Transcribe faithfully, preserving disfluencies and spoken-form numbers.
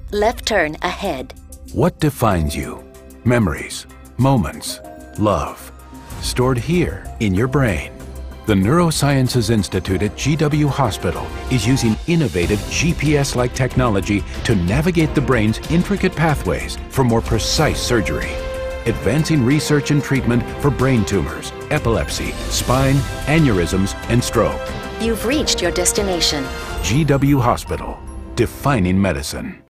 Left turn ahead. What defines you? Memories, moments, love, stored here in your brain. The Neurosciences Institute at G W Hospital is using innovative G P S-like technology to navigate the brain's intricate pathways for more precise surgery, advancing research and treatment for brain tumors, epilepsy, spine, aneurysms, and stroke. You've reached your destination. G W Hospital, defining medicine.